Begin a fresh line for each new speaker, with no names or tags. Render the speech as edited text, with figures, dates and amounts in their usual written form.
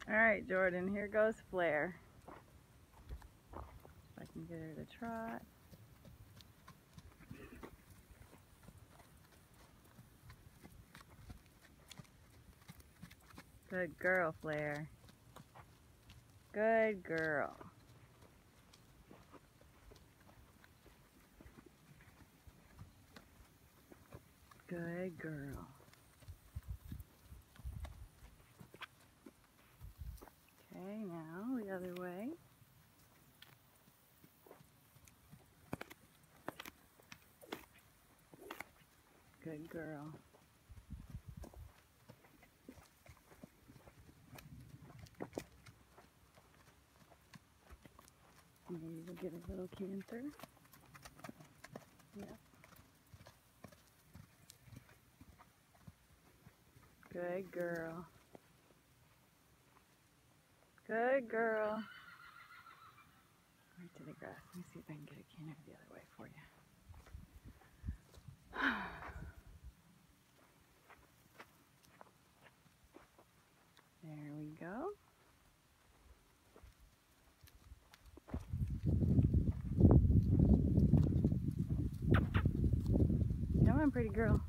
Alright, Jordan, here goes Flair. If I can get her to trot. Good girl, Flair. Good girl. Good girl. Okay, now the other way. Good girl. Maybe we'll get a little canter. Yeah. Good girl. Good girl. Right to the grass. Let me see if I can get a canter the other way for you. There we go. Come on, pretty girl.